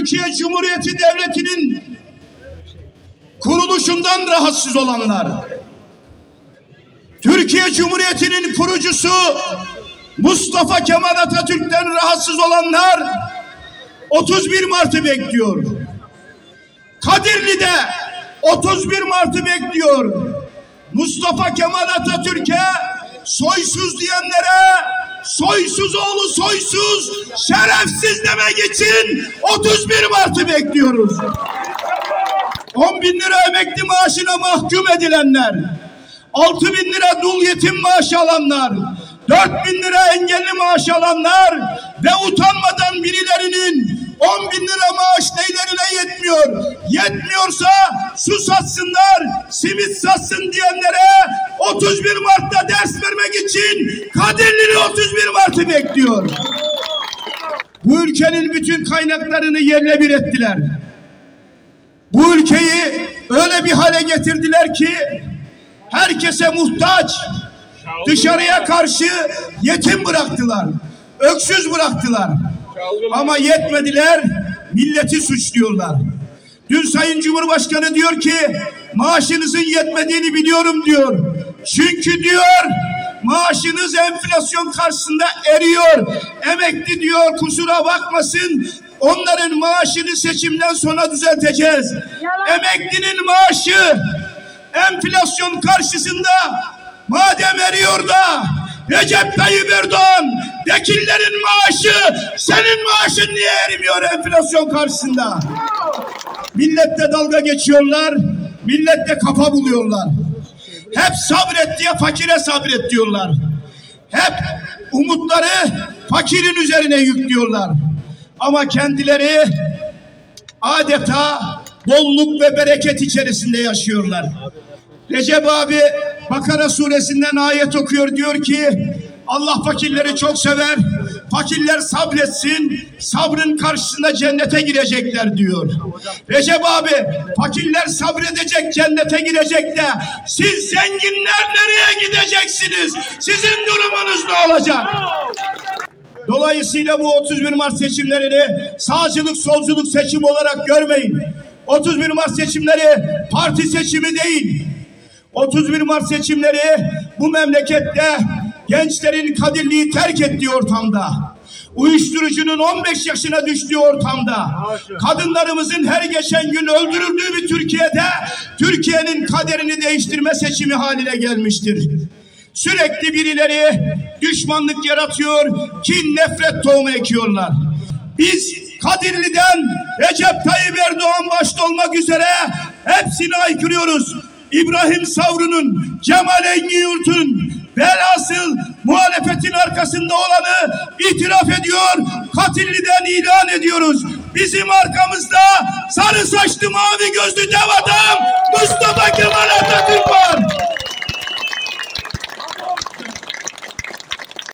Türkiye Cumhuriyeti Devleti'nin kuruluşundan rahatsız olanlar, Türkiye Cumhuriyeti'nin kurucusu Mustafa Kemal Atatürk'ten rahatsız olanlar 31 Mart'ı bekliyor. Kadirli'de 31 Mart'ı bekliyor. Mustafa Kemal Atatürk'e soysuz diyenlere soysuz oğlu soysuz, şerefsiz demek için 31 Mart'ı bekliyoruz. 10 bin lira emekli maaşına mahkum edilenler, 6 bin lira dul yetim maaşı alanlar, 4 bin lira engelli maaş alanlar ve utanmadan birilerinin 10 bin lira maaş neylerine yetmiyor. Yetmiyorsa su satsınlar, simit satsın diyenlere 31 Mart'ta ders vermek için Kadirli'li 31 Mart'ı bekliyor. Bu ülkenin bütün kaynaklarını yerle bir ettiler. Bu ülkeyi öyle bir hale getirdiler ki herkese muhtaç, dışarıya karşı yetim bıraktılar, öksüz bıraktılar. Ama yetmediler, milleti suçluyorlar. Dün Sayın Cumhurbaşkanı diyor ki maaşınızın yetmediğini biliyorum diyor. Çünkü diyor maaşınız enflasyon karşısında eriyor. Emekli diyor kusura bakmasın, onların maaşını seçimden sonra düzelteceğiz. Emeklinin maaşı enflasyon karşısında madem eriyor da Recep Tayyip Erdoğan, vekillerin maaşı, senin maaşın niye erimiyor enflasyon karşısında? Milletle dalga geçiyorlar, milletle kafa buluyorlar. Hep sabret diye fakire sabret diyorlar. Hep umutları fakirin üzerine yüklüyorlar. Ama kendileri adeta bolluk ve bereket içerisinde yaşıyorlar. Recep abi Bakara suresinden ayet okuyor, diyor ki Allah fakirleri çok sever, fakirler sabretsin, sabrın karşısında cennete girecekler diyor. Recep abi fakirler sabredecek, cennete girecek de siz zenginler nereye gideceksiniz? Sizin durumunuz ne olacak? Dolayısıyla bu 31 Mart seçimlerini sağcılık solculuk seçim olarak görmeyin. 31 Mart seçimleri parti seçimi değil. 31 Mart seçimleri bu memlekette gençlerin Kadirli'yi terk ettiği ortamda, uyuşturucunun 15 yaşına düştüğü ortamda, kadınlarımızın her geçen gün öldürüldüğü bir Türkiye'de Türkiye'nin kaderini değiştirme seçimi haline gelmiştir. Sürekli birileri düşmanlık yaratıyor, kin, nefret tohumu ekiyorlar. Biz Kadirli'den Recep Tayyip Erdoğan başta olmak üzere hepsini aykırıyoruz. İbrahim Savru'nun, Cemal Engin-Yurt'un velhasıl muhalefetin arkasında olanı itiraf ediyor, Kadirli'den ilan ediyoruz. Bizim arkamızda sarı saçlı mavi gözlü dev adam Mustafa Kemal Atatürk.